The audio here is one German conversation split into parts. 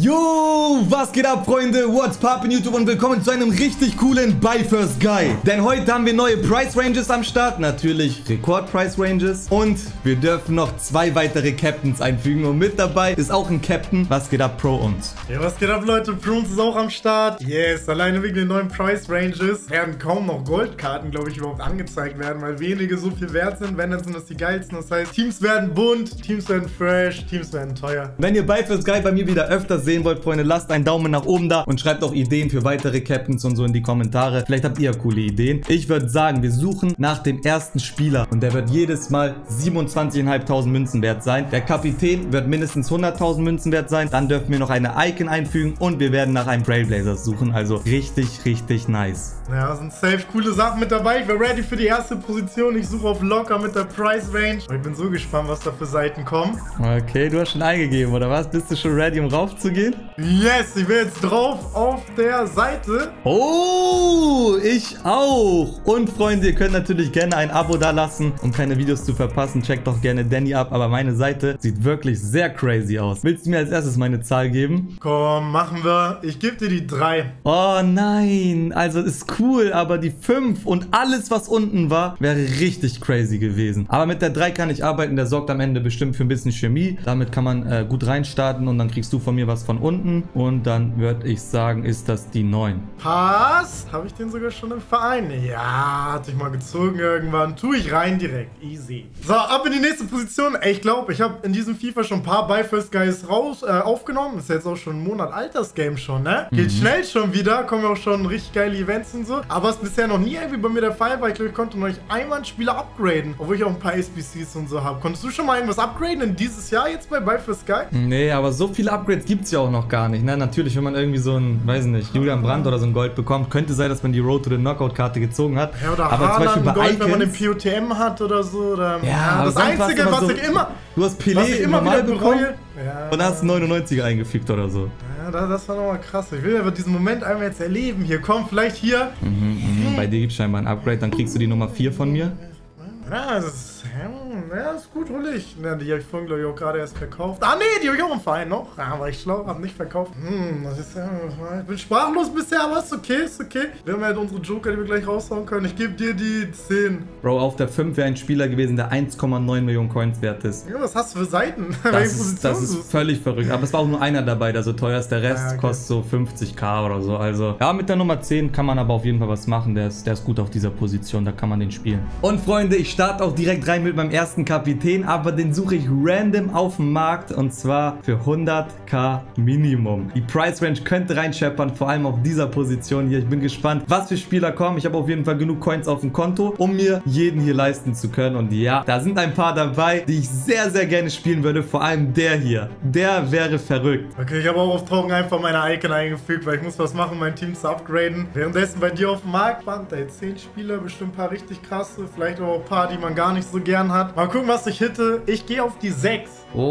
Yo, was geht ab, Freunde? What's poppin' YouTube und willkommen zu einem richtig coolen Buy First Guy. Denn heute haben wir neue Price Ranges am Start, natürlich Rekord Price Ranges. Und wir dürfen noch 2 weitere Captains einfügen. Und mit dabei ist auch ein Captain. Was geht ab, Pro uns? Ja, was geht ab, Leute? Pro uns ist auch am Start. Yes, alleine wegen den neuen Price Ranges werden kaum noch Goldkarten, glaube ich, überhaupt angezeigt werden, weil wenige so viel wert sind. Wenn, dann sind das die geilsten. Das heißt, Teams werden bunt, Teams werden fresh, Teams werden teuer. Wenn ihr Buy First Guy bei mir wieder öfters sehen wollt, Freunde, lasst einen Daumen nach oben da und schreibt auch Ideen für weitere Captains und so in die Kommentare. Vielleicht habt ihr ja coole Ideen. Ich würde sagen, wir suchen nach dem ersten Spieler und der wird jedes Mal 27.500 Münzen wert sein. Der Kapitän wird mindestens 100.000 Münzen wert sein. Dann dürfen wir noch eine Icon einfügen und wir werden nach einem Trailblazer suchen. Also richtig, richtig nice. Ja, sind safe coole Sachen mit dabei. Ich bin ready für die erste Position. Ich suche auf locker mit der Price Range. Ich bin so gespannt, was da für Seiten kommen. Okay, du hast schon eingegeben, oder was? Bist du schon ready, um raufzugehen? Yes, ich bin jetzt drauf auf der Seite. Oh, ich auch. Und Freunde, ihr könnt natürlich gerne ein Abo da lassen, um keine Videos zu verpassen. Checkt doch gerne Danny ab, aber meine Seite sieht wirklich sehr crazy aus. Willst du mir als erstes meine Zahl geben? Komm, machen wir. Ich gebe dir die 3. Oh nein, also ist cool, aber die 5 und alles, was unten war, wäre richtig crazy gewesen. Aber mit der 3 kann ich arbeiten, der sorgt am Ende bestimmt für ein bisschen Chemie. Damit kann man gut reinstarten und dann kriegst du von mir was von unten. Und dann würde ich sagen, ist das die 9. Pass. Habe ich den sogar schon im Verein? Ja, hatte ich mal gezogen irgendwann. Tue ich rein direkt. Easy. So, ab in die nächste Position. Ey, ich glaube, ich habe in diesem FIFA schon ein paar Buy First Guys aufgenommen. Ist jetzt auch schon ein Monat altes Game schon, ne? Geht schnell schon wieder. Kommen auch schon richtig geile Events und so. Aber was bisher noch nie irgendwie bei mir der Fall war, ich glaube, ich konnte noch nicht einmal einen Spieler upgraden. Obwohl ich auch ein paar SBCs und so habe. Konntest du schon mal irgendwas upgraden in dieses Jahr jetzt bei Buy First Guy? Nee, aber so viele Upgrades gibt es ja auch noch gar nicht. Ne? Natürlich, wenn man irgendwie so ein, weiß nicht, Julian Brandt oder so ein Gold bekommt, könnte sein, dass man die Road to the Knockout-Karte gezogen hat. Ja, oder aber zum Beispiel bei Gold, Icons, wenn man den POTM hat oder so. Oder, ja, das Einzige, was ich immer... Du hast Pelé normal bekommen ja, und hast 99 eingefügt oder so. Ja, das war nochmal krass. Ich will aber diesen Moment einmal jetzt erleben. Hier, komm, vielleicht hier. Bei dir gibt es scheinbar ein Upgrade, dann kriegst du die Nummer 4 von mir. Ja, das ist gut, hol ich. Ja, die habe ich vorhin, glaube ich, auch gerade erst verkauft. Ah, nee, die habe ich auch im Verein noch. Ja, war ich schlau, habe nicht verkauft. Das ist ja... Ich bin sprachlos bisher, aber ist okay, ist okay. Wir haben halt unsere Joker, die wir gleich raushauen können. Ich gebe dir die 10. Bro, auf der 5 wäre ein Spieler gewesen, der 1,9 Millionen Coins wert ist. Ja, was hast du für Seiten? Das ist völlig verrückt. Aber es war auch nur einer dabei, der so teuer ist. Der Rest kostet so 50.000 oder so. Also, ja, mit der Nummer 10 kann man aber auf jeden Fall was machen. Der ist gut auf dieser Position, da kann man den spielen. Und Freunde, ich starte auch direkt rein mit meinem ersten Kapitän, aber den suche ich random auf dem Markt und zwar für 100.000 Minimum. Die Price Range könnte reinscheppern, vor allem auf dieser Position hier. Ich bin gespannt, was für Spieler kommen. Ich habe auf jeden Fall genug Coins auf dem Konto, um mir jeden hier leisten zu können. Und ja, da sind ein paar dabei, die ich sehr, sehr gerne spielen würde. Vor allem der hier. Der wäre verrückt. Okay, ich habe auch auf Token einfach meine Icon eingefügt, weil ich muss was machen, mein Team zu upgraden. Währenddessen bei dir auf dem Markt waren da jetzt 10 Spieler, bestimmt ein paar richtig krasse, vielleicht auch ein paar, die man gar nicht so gern hat. Mal gucken, was ich hitte. Ich gehe auf die 6.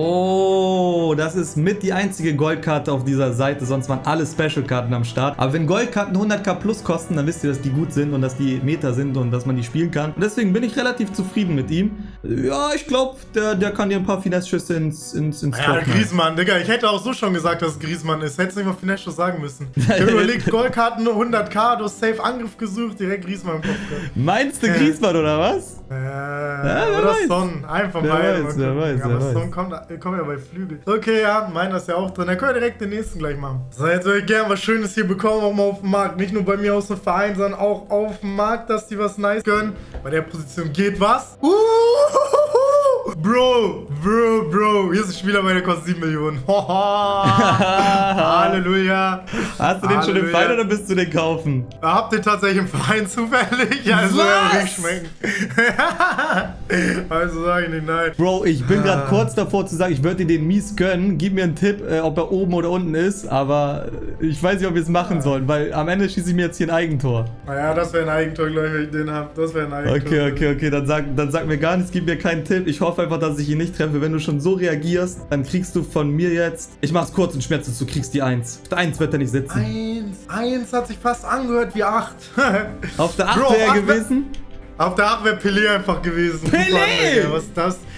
Oh, das ist mit die einzige Goldkarte auf dieser Seite, sonst waren alle Special-Karten am Start. Aber wenn Goldkarten 100.000 plus kosten, dann wisst ihr, dass die gut sind und dass die Meta sind und dass man die spielen kann. Und deswegen bin ich relativ zufrieden mit ihm. Ja, ich glaube, der kann dir ein paar Finesse-Schüsse ins Ja, Griezmann, Digga. Ich hätte auch so schon gesagt, dass es Griezmann ist. Hättest nicht mal Finesse sagen müssen. Ich habe überlegt, Goldkarten 100.000, du hast safe Angriff gesucht, direkt Griezmann im Kopf. Meinst du Griezmann oder was? Ja, oder Son. Einfach mal. Wer weiß. Son kommt ja bei Flügel. Okay, ja, meiner ist ja auch drin. Dann können wir direkt den nächsten gleich machen. So, jetzt würde ich gerne was Schönes hier bekommen, auch mal auf dem Markt. Nicht nur bei mir aus dem Verein, sondern auch auf dem Markt, dass die was nice können. Bei der Position geht was. Bro. Hier ist ein Spieler, der kostet 7 Millionen. Halleluja. Hast du den schon im Verein oder bist du den kaufen? Habt ihr tatsächlich im Verein zufällig? Ja, das soll ja richtig schmecken. Also sage ich nicht nein. Bro, ich bin gerade kurz davor zu sagen, ich würde dir den mies gönnen. Gib mir einen Tipp, ob er oben oder unten ist. Aber ich weiß nicht, ob wir es machen sollen, weil am Ende schieße ich mir jetzt hier ein Eigentor. Naja, das wäre ein Eigentor, glaube ich, wenn ich den habe. Das wäre ein Eigentor. Okay. Dann sag mir gar nichts, gib mir keinen Tipp. Ich hoffe einfach, dass ich ihn nicht treffe. Wenn du schon so reagierst, dann kriegst du von mir jetzt... Ich mach's kurz und schmerzlos, du kriegst die 1. Auf der 1 wird er nicht sitzen. 1 hat sich fast angehört wie 8. Auf der 8 wäre er gewesen? Auf der 8 wäre Pelé einfach gewesen. Pelé! Was ist das?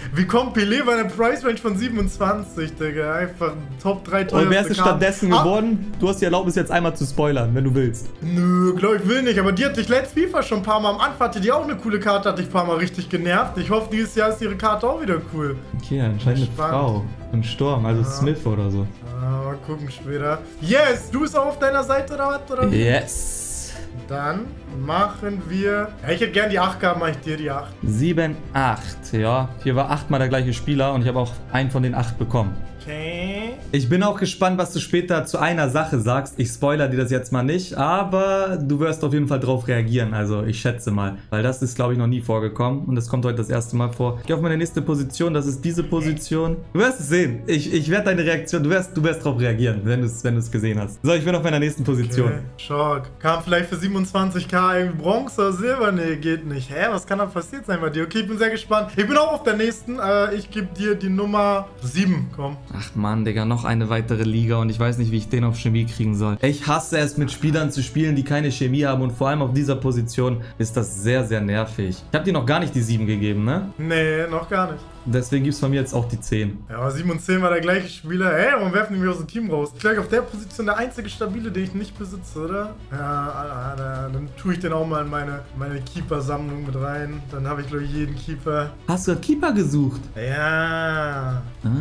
Wie kommt Pelé bei einer Price Range von 27, Digga? Einfach ein Top 3 teuerste. Und wärst du stattdessen geworden? Du hast die Erlaubnis jetzt einmal zu spoilern, wenn du willst. Nö, glaub ich will nicht. Aber die hat dich letztes FIFA schon ein paar Mal am Anfang, hatte die auch eine coole Karte, hat dich ein paar Mal richtig genervt. Ich hoffe, dieses Jahr ist ihre Karte auch wieder cool. Okay, anscheinend eine Frau. Im Sturm, also Smith oder so. Mal gucken später. Yes, du bist auch auf deiner Seite oder was? Oder? Yes. Dann machen wir... Ja, ich hätte gern die 8 gehabt, mach ich dir die 8. 7, 8. Ja, hier war 8-mal der gleiche Spieler und ich habe auch einen von den 8 bekommen. Okay. Ich bin auch gespannt, was du später zu einer Sache sagst. Ich spoilere dir das jetzt mal nicht, aber du wirst auf jeden Fall drauf reagieren. Also ich schätze mal, weil das ist, glaube ich, noch nie vorgekommen und das kommt heute das erste Mal vor. Ich gehe auf meine nächste Position, das ist diese Position. Du wirst es sehen. Ich werde deine Reaktion, du wirst drauf reagieren, wenn du es gesehen hast. So, ich bin auf meiner nächsten Position. Okay. Schock. Kam vielleicht für 27k irgendwie Bronze oder Silber? Nee, geht nicht. Hä, was kann da passiert sein bei dir? Okay, ich bin sehr gespannt. Ich bin auch auf der nächsten. Ich gebe dir die Nummer 7. Komm. Ach Mann, Digga, noch eine weitere Liga und ich weiß nicht, wie ich den auf Chemie kriegen soll. Ich hasse es, mit Spielern zu spielen, die keine Chemie haben und vor allem auf dieser Position ist das sehr, sehr nervig. Ich habe dir noch gar nicht die 7 gegeben, ne? Nee, noch gar nicht. Deswegen gibt es von mir jetzt auch die 10. Ja, aber 7 und 10 war der gleiche Spieler. Hey, warum werfen die mich aus dem Team raus? Ich glaube, auf der Position der einzige stabile, den ich nicht besitze, oder? Ja, dann tue ich den auch mal in meine Keeper-Sammlung mit rein. Dann habe ich, glaube ich, jeden Keeper. Hast du Keeper gesucht? Ja.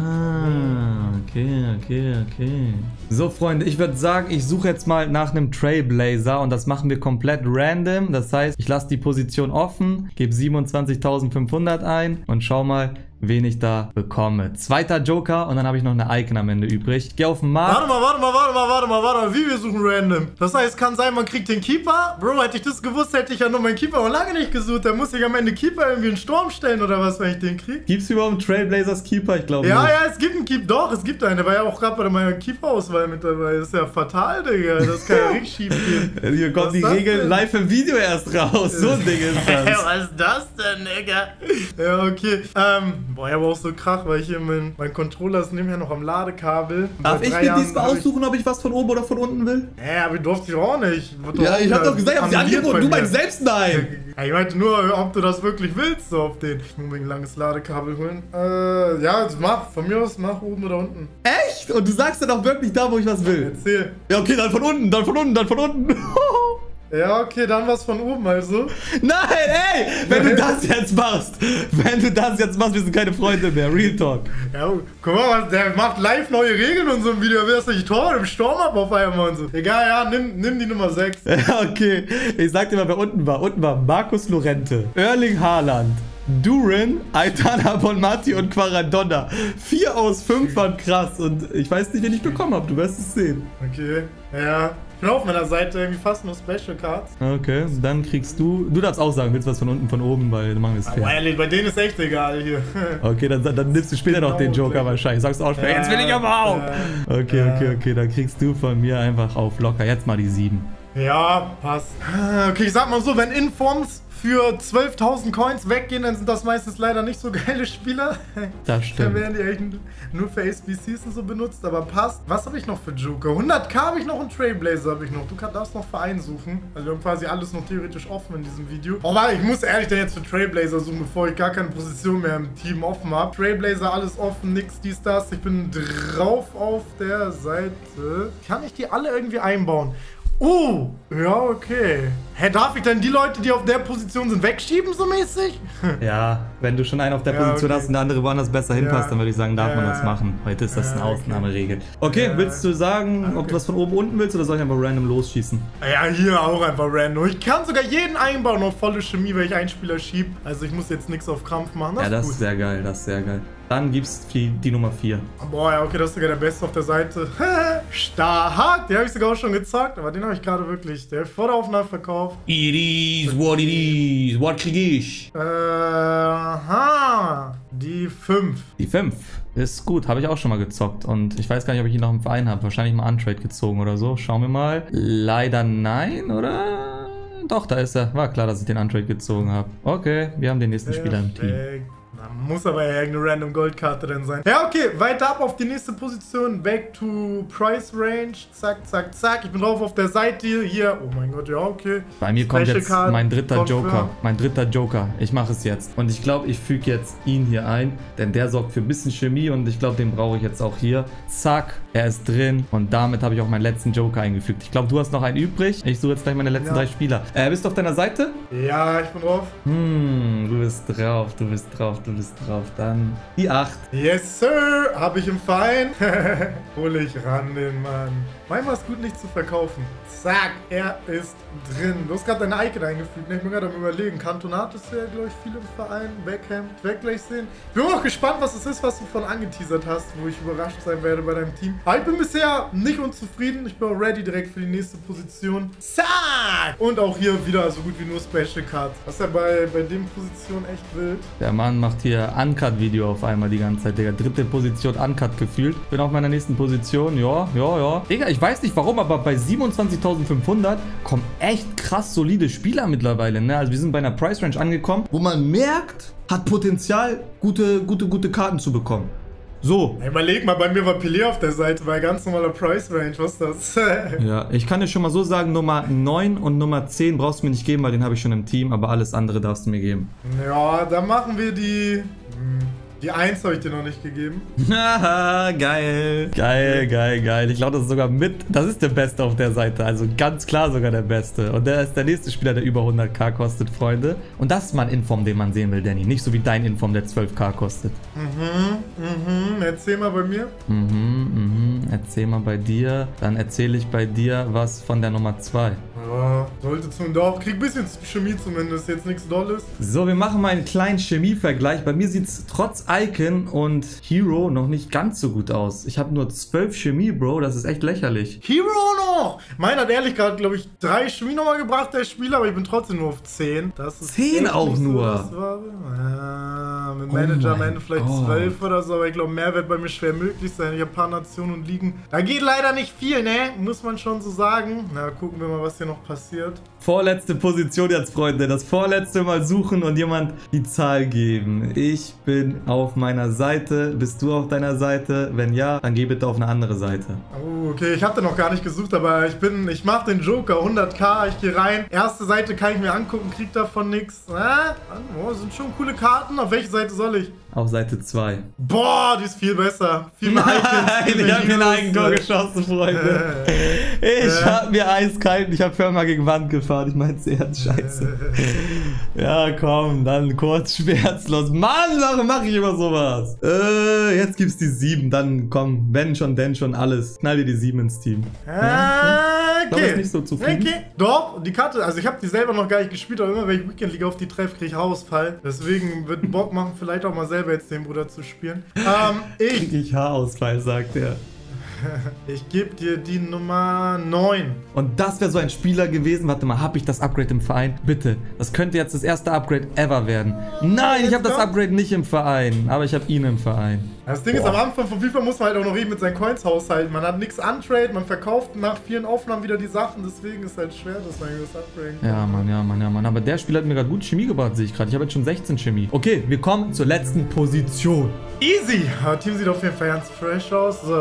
Ah, okay. So, Freunde, ich würde sagen, ich suche jetzt mal nach einem Trailblazer und das machen wir komplett random. Das heißt, ich lasse die Position offen, gebe 27.500 ein und schau mal, wen ich da bekomme. Zweiter Joker und dann habe ich noch eine Icon am Ende übrig. Ich gehe auf den Markt. Warte mal. Wie wir suchen random? Das heißt, kann sein, man kriegt den Keeper? Bro, hätte ich das gewusst, hätte ich ja nur meinen Keeper auch lange nicht gesucht. Da muss ich am Ende Keeper irgendwie in den Sturm stellen oder was, wenn ich den kriege. Gibt es überhaupt einen Trailblazers Keeper? Ich glaube nicht. Ja, es gibt einen Keeper. Doch, es gibt einen. Der war ja auch gerade bei meiner Keeper-Auswahl mit dabei. Das ist ja fatal, Digga. Das kann ja richtig schief gehen. Hier kommt die Regel live im Video erst raus. So ein Ding ist das. Was ist das denn, Digga? Ja, okay. Boah, ich habe auch so Krach, weil ich hier mein Controller ist nebenher noch am Ladekabel. Darf ich mir diesmal aussuchen, ob ich was von oben oder von unten will? Aber durfte ich auch nicht. Ja, ich hab doch gesagt, ich hab sie angeboten. Du meinst selbst nein. Ja, ich meinte nur, ob du das wirklich willst, so auf den. Ich muss mir ein langes Ladekabel holen. Ja, mach. Von mir aus, mach oben oder unten. Echt? Und du sagst dann auch wirklich da, wo ich was will? Erzähl. Ja, okay, dann von unten, dann von unten, dann von unten. Ja, okay, dann was von oben also. Nein, ey! Wenn du das jetzt machst, wir sind keine Freunde mehr. Real Talk. Ja, guck mal, der macht live neue Regeln und so ein Video. Will das nicht Tor im Sturm ab auf einmal und so. Egal, ja, nimm die Nummer 6. Okay, ich sag dir mal, wer unten war. Unten war Markus Llorente, Erling Haaland, Duran, Aitana Bonmati und Quaradonna. 4 aus 5 waren krass und ich weiß nicht, wen ich bekommen habe. Du wirst es sehen. Okay, ja. Ich bin auf meiner Seite irgendwie fast nur Special Cards. Okay, dann kriegst du darfst auch sagen, willst du was von unten, von oben, weil dann machen wir es fair. Ehrlich, bei denen ist echt egal hier. Okay, dann nimmst du später noch den Joker wahrscheinlich. Sagst du auch, jetzt will ich aber auch. Okay, dann kriegst du von mir einfach auf locker. Jetzt mal die 7. Ja, passt. Okay, ich sag mal so, wenn Informs für 12.000 Coins weggehen, dann sind das meistens leider nicht so geile Spieler. Das stimmt. Dann werden die echt nur für SBCs und so benutzt, aber passt. Was habe ich noch für Joker? 100k habe ich noch und Trailblazer habe ich noch. Du darfst noch für einen suchen. Also wir haben quasi alles noch theoretisch offen in diesem Video. Aber ich muss ehrlich dann jetzt für Trailblazer suchen, bevor ich gar keine Position mehr im Team offen habe. Trailblazer, alles offen, nix, dies, das. Ich bin drauf auf der Seite. Kann ich die alle irgendwie einbauen? Ja, okay. Hä, darf ich dann die Leute, die auf der Position sind, wegschieben, so mäßig? Ja, wenn du schon einen auf der Position hast und der andere woanders besser hinpasst, dann würde ich sagen, darf man das machen. Heute ist das eine Ausnahmeregel. Okay, willst du sagen, ob du was von oben unten willst oder soll ich einfach random losschießen? Ja, hier auch einfach random. Ich kann sogar jeden einbauen auf volle Chemie, wenn ich einen Spieler schiebe. Also ich muss jetzt nichts auf Krampf machen. Das ist sehr geil, das ist sehr geil. Dann gibt's die Nummer 4. Boah, ja, okay, das ist sogar der Beste auf der Seite. Stark! Den habe ich sogar auch schon gezockt, aber den habe ich gerade wirklich, der vor der Aufnahme verkauft. It is what it is. What krieg ich? Die 5. Die 5 ist gut, habe ich auch schon mal gezockt und ich weiß gar nicht, ob ich ihn noch im Verein habe. Wahrscheinlich mal Untrade gezogen oder so. Schauen wir mal. Leider nein, oder? Doch, da ist er. War klar, dass ich den Untrade gezogen habe. Okay, wir haben den nächsten Spieler im Team. Da muss aber ja irgendeine random Goldkarte drin sein. Ja, okay, weiter ab auf die nächste Position. Back to Price Range. Zack, zack, zack. Ich bin drauf auf der Seite hier. Oh mein Gott, ja, okay. Bei mir kommt jetzt mein dritter Joker. Mein dritter Joker. Ich mache es jetzt. Und ich glaube, ich füge jetzt ihn hier ein, denn der sorgt für ein bisschen Chemie und ich glaube, den brauche ich jetzt auch hier. Zack, er ist drin und damit habe ich auch meinen letzten Joker eingefügt. Ich glaube, du hast noch einen übrig. Ich suche jetzt gleich meine letzten 3 Spieler. Bist du auf deiner Seite? Ja, ich bin drauf. Du bist drauf, du bist drauf, du bist drauf. Dann die 8. Yes, Sir. Habe ich im Verein. Hol ich ran den Mann. Manchmal ist gut, nicht zu verkaufen. Zack, er ist drin. Du hast gerade deine Icon eingefügt. Ich bin gerade am Überlegen. Kantonat ist ja, glaube ich, viel im Verein. Beckham. Ich werde gleich sehen. Ich bin auch gespannt, was es ist, was du von angeteasert hast, wo ich überrascht sein werde bei deinem Team. Aber ich bin bisher nicht unzufrieden. Ich bin auch ready direkt für die nächste Position. Zack! Und auch hier wieder so gut wie nur Special Cards. Das ist ja bei den Positionen echt wild. Der Mann macht hier Uncut-Video auf einmal die ganze Zeit, Digga. 3. Position Uncut gefühlt. Bin auf meiner nächsten Position. Ja. Digga, ich weiß nicht warum, aber bei 27.500 kommen echt krass solide Spieler mittlerweile, ne? Also wir sind bei einer Price Range angekommen, wo man merkt, hat Potenzial, gute Karten zu bekommen. So. Hey, überleg mal, bei mir war Pelé auf der Seite, bei ganz normaler Price Range, was ist das? Ja, ich kann dir schon mal so sagen, Nummer 9 und Nummer 10 brauchst du mir nicht geben, weil den habe ich schon im Team, aber alles andere darfst du mir geben. Ja, dann machen wir die 1 habe ich dir noch nicht gegeben. Haha, geil. Geil. Ich glaube, das ist sogar das ist der Beste auf der Seite. Also ganz klar sogar der Beste. Und der ist der nächste Spieler, der über 100k kostet, Freunde. Und das ist mal ein Inform, den man sehen will, Danny. Nicht so wie dein Inform, der 12k kostet. Erzähl mal bei mir. Erzähl mal bei dir. Dann erzähle ich bei dir was von der Nummer 2. Ja, sollte zum Dorf. Krieg ein bisschen Chemie zumindest, jetzt nichts Dolles. So, wir machen mal einen kleinen Chemie-Vergleich. Bei mir sieht es trotz Icon und Hero noch nicht ganz so gut aus. Ich habe nur 12 Chemie, Bro. Das ist echt lächerlich. Hero noch! Meiner hat ehrlich gerade, glaube ich, 3 Chemie nochmal gebracht, der Spieler, aber ich bin trotzdem nur auf 10. Das ist 10 auch nur. So, mit Manager am Ende vielleicht 12 oder so, aber ich glaube, mehr wird bei mir schwer möglich sein. Ich habe ein paar Nationen und Ligen. Da geht leider nicht viel, ne? Muss man schon so sagen. Na, gucken wir mal, was hier noch passiert. Vorletzte Position jetzt, Freunde. Das vorletzte Mal suchen und jemand die Zahl geben. Ich bin auf meiner Seite. Bist du auf deiner Seite? Wenn ja, dann geh bitte auf eine andere Seite. Oh, okay. Ich habe den noch gar nicht gesucht, aber ich mache den Joker. 100k, ich gehe rein. Erste Seite kann ich mir angucken, krieg davon nichts. Oh, sind schon coole Karten. Auf welche Seite soll ich? Auf Seite 2. Boah, die ist viel besser. Viel mehr Icons. Ich hab mir ein Eigentor geschossen, Freunde. Ich hab mir eiskalt, ich hab Firma gegen Wand gefahren. Ich mein's ernst, scheiße. Ja, komm, dann kurz schmerzlos. Mann, warum mache ich immer sowas? Jetzt gibt's die 7. Dann komm, wenn schon, denn schon alles. Knall dir die 7 ins Team. Okay. Ich glaube, ist nicht so zufrieden. Okay. Doch, die Karte, also ich habe die selber noch gar nicht gespielt, aber immer wenn ich Weekend League auf die treffe, kriege ich Haarausfall. Deswegen wird Bock machen, vielleicht auch mal selber jetzt den Bruder zu spielen. Krieg ich Haarausfall, sagt er. Ich gebe dir die Nummer 9. Und das wäre so ein Spieler gewesen. Warte mal, habe ich das Upgrade im Verein? Bitte. Das könnte jetzt das erste Upgrade ever werden. Nein, ich habe das Upgrade nicht im Verein. Aber ich habe ihn im Verein. Das Ding ist, am Anfang von FIFA muss man halt auch noch eben mit seinen Coins haushalten. Man hat nichts untrade, man verkauft nach vielen Aufnahmen wieder die Sachen. Deswegen ist es halt schwer, dass man das upgraden kann. Ja, Mann. Aber der Spieler hat mir gerade gut Chemie gebracht, sehe ich gerade. Ich habe jetzt schon 16 Chemie. Okay, wir kommen zur letzten Position. Easy. Das Team sieht auf jeden Fall ganz fresh aus. So,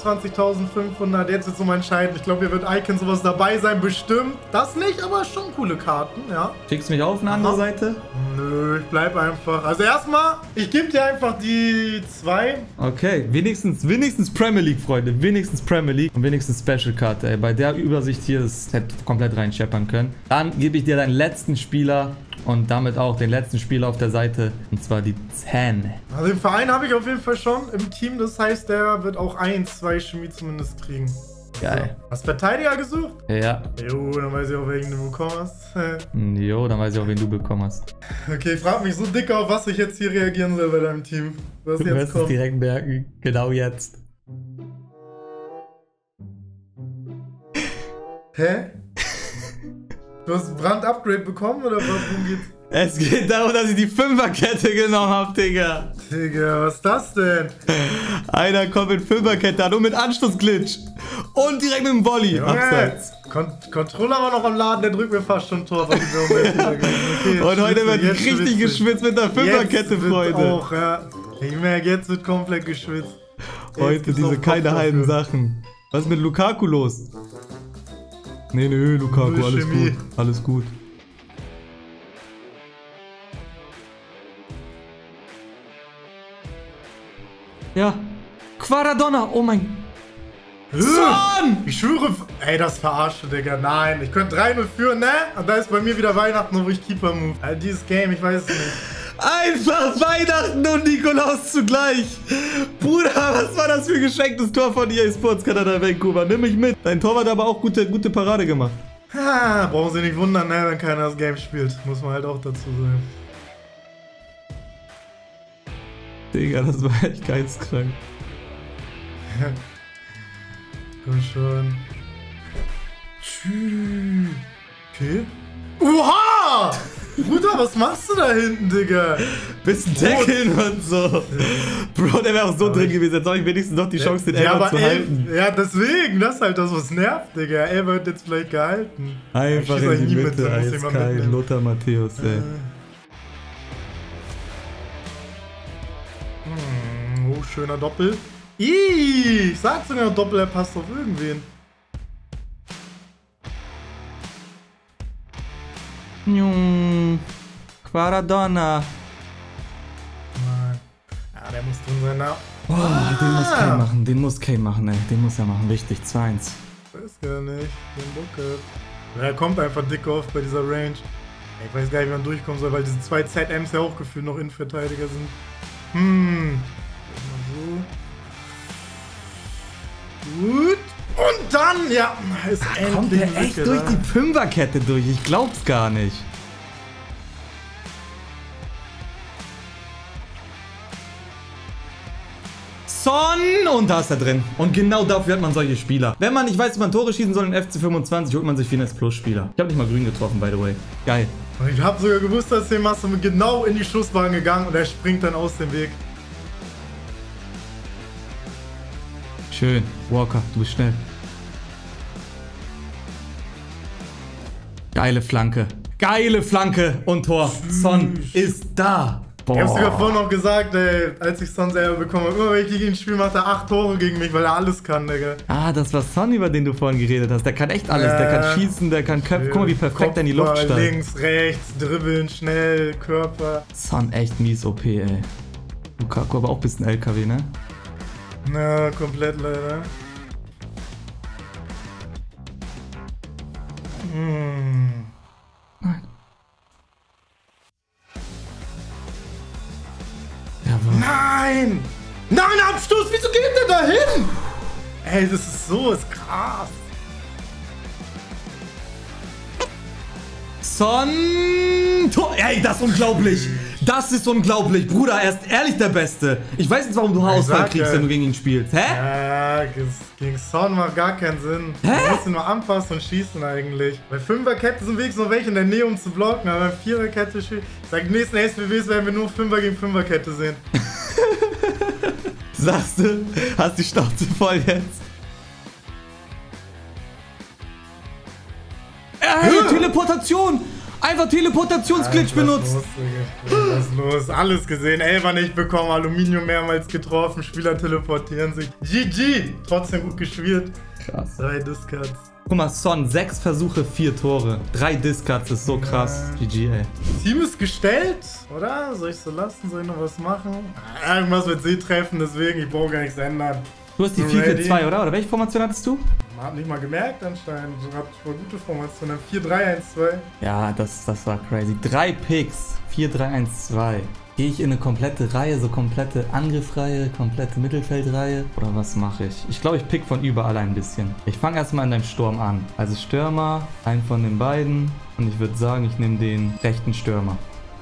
27.500. Jetzt wird es mal entscheiden. Ich glaube, hier wird Icon sowas dabei sein, bestimmt. Das nicht, aber schon coole Karten, ja. Schickst du mich auf eine andere Seite? Nö, ich bleib einfach. Also erstmal, ich gebe dir einfach die 2. Okay, wenigstens Premier League, Freunde. Wenigstens Premier League und wenigstens Special-Karte, ey. Bei der Übersicht hier, das hätte komplett reinscheppern können. Dann gebe ich dir deinen letzten Spieler und damit auch den letzten Spieler auf der Seite. Und zwar die 10. Also den Verein habe ich auf jeden Fall schon im Team. Das heißt, der wird auch 2 Chemie zumindest kriegen. Geil. So. Hast du Verteidiger gesucht? Ja. Jo, dann weiß ich auch, welchen du bekommen hast. Jo, dann weiß ich auch, wen du bekommen hast. Okay, ich frage mich so dick auf, was ich jetzt hier reagieren soll bei deinem Team. Was du wirst es direkt merken. Genau jetzt. Hä? Du hast ein Brand-Upgrade bekommen oder worum geht's? Es geht darum, dass ich die 5er-Kette genommen habe, Digga. Digga, was ist das denn? Einer kommt mit Fünferkette an und mit Anschlussglitch. Und direkt mit dem Volley. Abseits. Controller war noch am Laden, der drückt mir fast schon Tor. Okay, und heute wird richtig geschwitzt mit der Fünferkette, Freunde. Auch, ja. Ich merke, jetzt wird komplett geschwitzt. Heute diese keine halben Sachen. Was ist mit Lukaku los? Nee, Lukaku, alles gut. Alles gut. Ja. Quaradonna, oh mein... Son! Ich schwöre, ey, das verarscht, Digga. Nein, ich könnte 3-0 führen, ne? Und da ist bei mir wieder Weihnachten, wo ich Keeper move. Also dieses Game, ich weiß es nicht. Einfach Weihnachten und Nikolaus zugleich. Bruder, was war das für ein geschenktes Tor von EA Sports Kanada Vancouver? Nimm mich mit. Dein Tor hat aber auch gute Parade gemacht. Ha, brauchen Sie nicht wundern, ne, wenn keiner das Game spielt. Muss man halt auch dazu sagen. Digga, das war echt geisteskrank. Komm schon. Okay. Oha! Bruder, was machst du da hinten, Digga? Bisschen tackeln und so. Bro, der wäre auch so drin gewesen. Jetzt habe ich wenigstens noch die Chance, den Elber zu halten. Ja, deswegen. Das ist halt das, was nervt, Digga. Elber wird jetzt vielleicht gehalten. Einfach in die Mitte, eiskalt. Lothar Matthäus, ey. Oh, schöner Doppel. Ich sag sogar, Doppel, er passt auf irgendwen. Quaradonna. Nein. Ja, der muss drin sein, da. Boah, den muss Kane machen. Den muss Kane machen, ey. Den muss er machen. Wichtig, 2-1. Weiß gar nicht. Den Bucke. Er kommt einfach dick auf bei dieser Range. Ich weiß gar nicht, wie man durchkommen soll, weil diese 2 ZMs ja auch gefühlt noch Innenverteidiger sind. So. Gut. Und dann, ja, ist endlich kommt der echt durch die Fünferkette durch. Ich glaub's gar nicht. Son! Und da ist er drin. Und genau dafür hat man solche Spieler. Wenn man nicht weiß, wie man Tore schießen soll in FC 25, holt man sich Finesse Plus Spieler. Ich habe nicht mal grün getroffen, by the way. Geil. Ich habe sogar gewusst, dass der Masse genau in die Schussbahn gegangen und er springt dann aus dem Weg. Schön. Walker, du bist schnell. Geile Flanke. Geile Flanke und Tor. Son ist da. Boah. Ich hab's sogar vorhin noch gesagt, ey, als ich Son selber bekommen habe. Immer wenn ich gegen ihn spiele, macht er 8 Tore gegen mich, weil er alles kann, Digga. Ah, das war Son, über den du vorhin geredet hast. Der kann echt alles. Der kann schießen, der kann köpfen. Guck mal, wie perfekt er in die Luft steigt. Links, rechts, dribbeln, schnell, Körper. Son echt mies OP, ey. Lukaku aber auch ein bisschen LKW, ne? Na, komplett leider. Nein. Jawohl. Nein! Nein, Abstoß! Wieso geht der da hin? Ey, das ist krass. Son! Tor! Ey, das ist unglaublich! Das ist unglaublich! Bruder, er ist ehrlich der Beste! Ich weiß nicht, warum du Haarausfall kriegst, wenn du gegen ihn spielst. Hä? Ja, gegen Son macht gar keinen Sinn. Hä? Du musst ihn nur anpassen und schießen eigentlich. Bei Fünferkette sind wenigstens noch welche in der Nähe, um zu blocken, aber bei Viererkette schießen. Ich sag, die nächsten SPWs werden wir nur Fünfer gegen Fünferkette sehen. Sagst du? Hast die Schnauze voll jetzt? Hey, Teleportation! Einfach Teleportationsglitch benutzt! Was ist los? Alles gesehen. Elfer nicht bekommen, Aluminium mehrmals getroffen, Spieler teleportieren sich. GG! Trotzdem gut gespielt. Krass. 3 Discards. Guck mal, Son, 6 Versuche, 4 Tore. 3 Discards ist so krass. GG, ey. Team ist gestellt, oder? Soll ich so lassen? Soll ich noch was machen? Irgendwas wird sie treffen, deswegen, ich brauche gar nichts ändern. Du hast die 4-4-2, oder? Oder welche Formation hattest du? Man hat nicht mal gemerkt anscheinend. So habt ihr gute Formation. 4-3-1-2. Ja, das war crazy. 3 Picks. 4-3-1-2. Gehe ich in eine komplette Reihe, so komplette Angriffsreihe, komplette Mittelfeldreihe? Oder was mache ich? Ich glaube, ich pick von überall ein bisschen. Ich fange erstmal in deinem Sturm an. Also Stürmer, einen von den beiden. Und ich würde sagen, ich nehme den rechten Stürmer.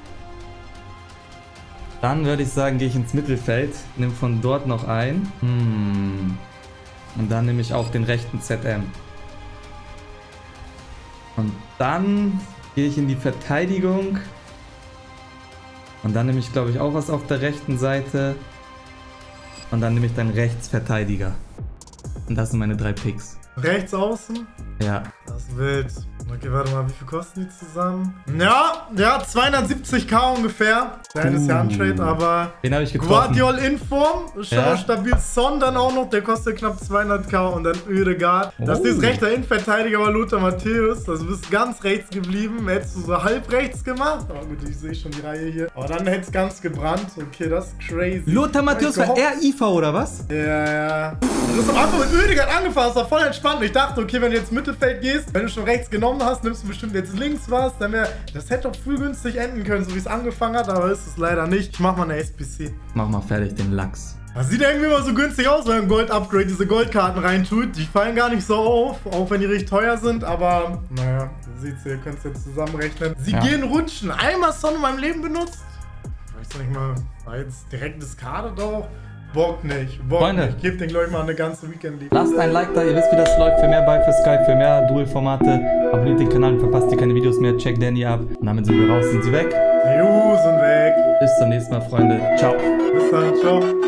Dann würde ich sagen, gehe ich ins Mittelfeld, nehme von dort noch einen. Und dann nehme ich auch den rechten ZM. Und dann gehe ich in die Verteidigung. Und dann nehme ich, glaube ich, auch was auf der rechten Seite. Und dann nehme ich deinen Rechtsverteidiger. Und das sind meine 3 Picks. Rechts außen? Ja. Das ist wild. Okay, warte mal, wie viel kosten die zusammen? Ja, 270k ungefähr. Kleines Handtrade, aber... Den habe ich getroffen. Guardiol in Form, schon mal stabil. Son dann auch noch, der kostet knapp 200k und dann Oedegaard. Das ist rechter Innenverteidiger, aber Lothar Matthäus. Also du bist ganz rechts geblieben. Hättest du so halb rechts gemacht. Aber gut, ich sehe schon die Reihe hier. Aber dann hätte es ganz gebrannt. Okay, das ist crazy. Lothar Matthäus war RIV oder was? Ja. Du hast am Anfang mit Oedegaard angefangen, das war voll entspannt. Und ich dachte, okay, wenn du jetzt Mittelfeld gehst, wenn du schon rechts genommen hast, nimmst du bestimmt jetzt links was, dann wäre, das hätte doch früh günstig enden können, so wie es angefangen hat, aber ist es leider nicht. Ich mach mal eine SPC. Mach mal fertig den Lachs. Das sieht irgendwie immer so günstig aus, wenn man Gold-Upgrade diese Goldkarten reintut. Die fallen gar nicht so auf, auch wenn die richtig teuer sind, aber naja, ihr könnt es jetzt zusammenrechnen. Sie gehen rutschen. Einmal Son in meinem Leben benutzt. Ich weiß nicht mal, war jetzt direkt discardet auch. Bock nicht. Ich gebe den, glaube ich, mal eine ganze Weekend-Liga. Lasst ein Like da, ihr wisst, wie das läuft. Für mehr Buy für Sky, für mehr Duel-Formate. Abonniert den Kanal und verpasst ihr keine Videos mehr. Checkt Danny ab. Und damit sind wir raus. Sind sie weg? Jo, sind weg. Bis zum nächsten Mal, Freunde. Ciao. Bis dann, ciao.